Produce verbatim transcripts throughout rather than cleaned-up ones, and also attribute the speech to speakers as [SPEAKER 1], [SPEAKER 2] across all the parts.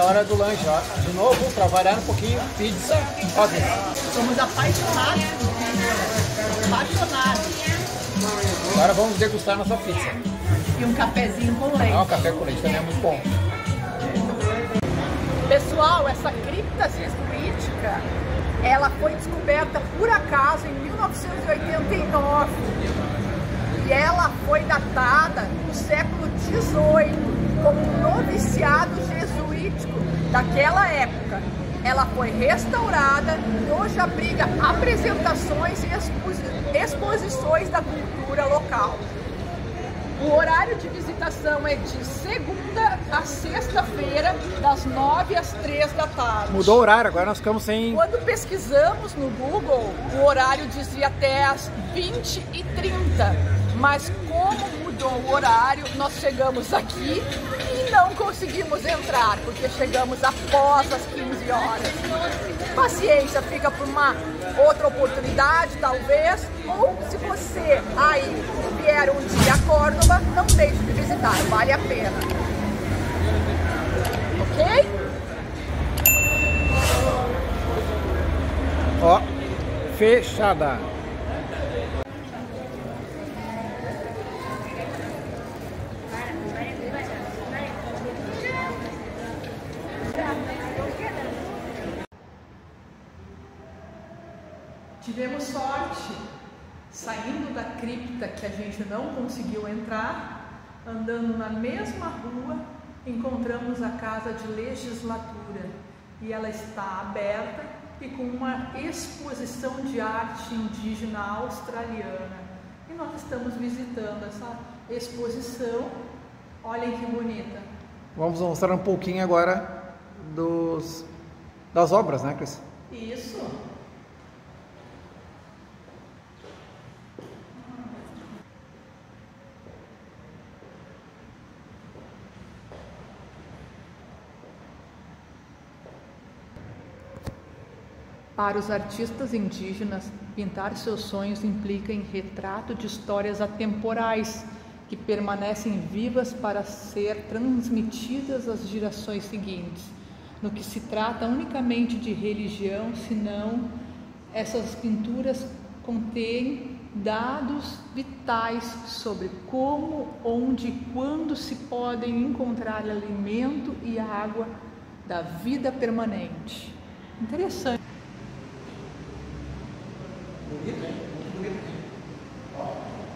[SPEAKER 1] hora do lanche, ó. De novo, para variar um pouquinho, pizza. Ó,
[SPEAKER 2] somos apaixonados. Apaixonados.
[SPEAKER 1] Agora vamos degustar nossa pizza.
[SPEAKER 2] E um cafezinho com leite.
[SPEAKER 1] Ah, o café com leite também é muito bom.
[SPEAKER 2] Pessoal, essa cripta jesuítica, ela foi descoberta por acaso em mil novecentos e oitenta e nove. E ela foi datada no século dezoito como um noviciado jesuítico daquela época. Ela foi restaurada e hoje abriga apresentações e exposições da cultura local. O horário de visitação é de segunda a sexta-feira, das nove às três da tarde.
[SPEAKER 1] Mudou o horário, agora nós ficamos sem...
[SPEAKER 2] Quando pesquisamos no Google, o horário dizia até às vinte e trinta. Mas como mudou o horário, nós chegamos aqui e não conseguimos entrar, porque chegamos após as quinze horas. Paciência, fica por uma outra oportunidade, talvez, ou se você aí vier um dia a Córdoba, não deixe de visitar, vale a pena. Ok?
[SPEAKER 1] Ó, fechada.
[SPEAKER 2] Tivemos sorte, saindo da cripta que a gente não conseguiu entrar, andando na mesma rua, encontramos a Casa de Legislatura e ela está aberta e com uma exposição de arte indígena australiana. E nós estamos visitando essa exposição, olhem que bonita.
[SPEAKER 1] Vamos mostrar um pouquinho agora dos, das obras, né, Cris?
[SPEAKER 2] Isso. Para os artistas indígenas, pintar seus sonhos implica em retrato de histórias atemporais que permanecem vivas para ser transmitidas às gerações seguintes. No que se trata unicamente de religião, senão essas pinturas contêm dados vitais sobre como, onde e quando se podem encontrar alimento e água da vida permanente. Interessante.
[SPEAKER 1] Bonito, hein? Muito bonito. Ó,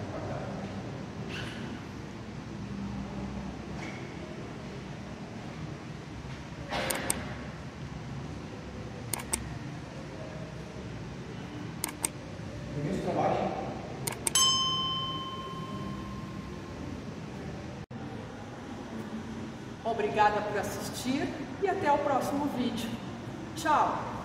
[SPEAKER 1] bonito trabalho.
[SPEAKER 2] Obrigada por assistir e até o próximo vídeo. Tchau!